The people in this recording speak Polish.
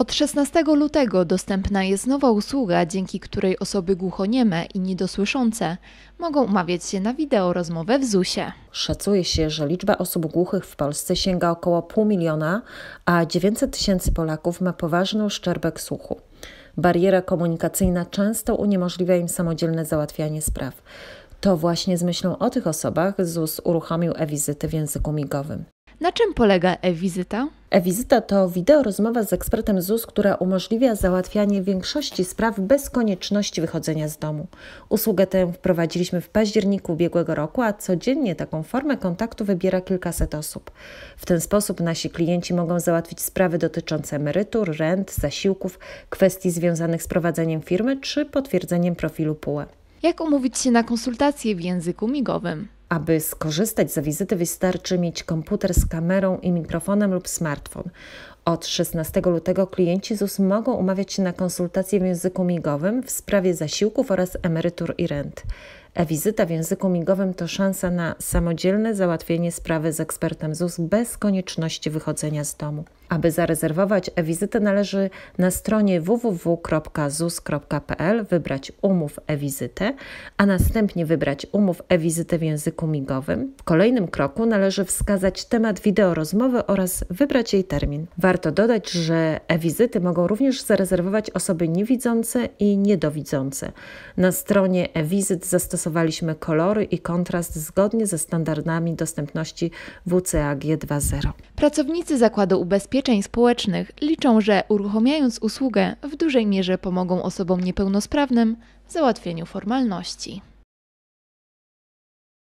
Od 16 lutego dostępna jest nowa usługa, dzięki której osoby głuchonieme i niedosłyszące mogą umawiać się na wideorozmowę w ZUS-ie. Szacuje się, że liczba osób głuchych w Polsce sięga około 500 000, a 900 000 Polaków ma poważny uszczerbek słuchu. Bariera komunikacyjna często uniemożliwia im samodzielne załatwianie spraw. To właśnie z myślą o tych osobach ZUS uruchomił e-wizyty w języku migowym. Na czym polega e-wizyta? E-wizyta to wideorozmowa z ekspertem ZUS, która umożliwia załatwianie większości spraw bez konieczności wychodzenia z domu. Usługę tę wprowadziliśmy w październiku ubiegłego roku, a codziennie taką formę kontaktu wybiera kilkaset osób. W ten sposób nasi klienci mogą załatwić sprawy dotyczące emerytur, rent, zasiłków, kwestii związanych z prowadzeniem firmy czy potwierdzeniem profilu PUE. Jak umówić się na konsultację w języku migowym? Aby skorzystać z e-wizyty, wystarczy mieć komputer z kamerą i mikrofonem lub smartfon. Od 16 lutego klienci ZUS mogą umawiać się na konsultacje w języku migowym w sprawie zasiłków oraz emerytur i rent. E-wizyta w języku migowym to szansa na samodzielne załatwienie sprawy z ekspertem ZUS bez konieczności wychodzenia z domu. Aby zarezerwować e-wizytę, należy na stronie www.zus.pl wybrać umów e-wizytę, a następnie wybrać umów e-wizytę w języku migowym. W kolejnym kroku należy wskazać temat wideorozmowy oraz wybrać jej termin. Warto dodać, że e-wizyty mogą również zarezerwować osoby niewidzące i niedowidzące. Na stronie e-wizyt zastosowaliśmy kolory i kontrast zgodnie ze standardami dostępności WCAG 2.0. Pracownicy Zakładu Ubezpieczeń Społecznych liczą, że uruchamiając usługę w dużej mierze pomogą osobom niepełnosprawnym w załatwieniu formalności.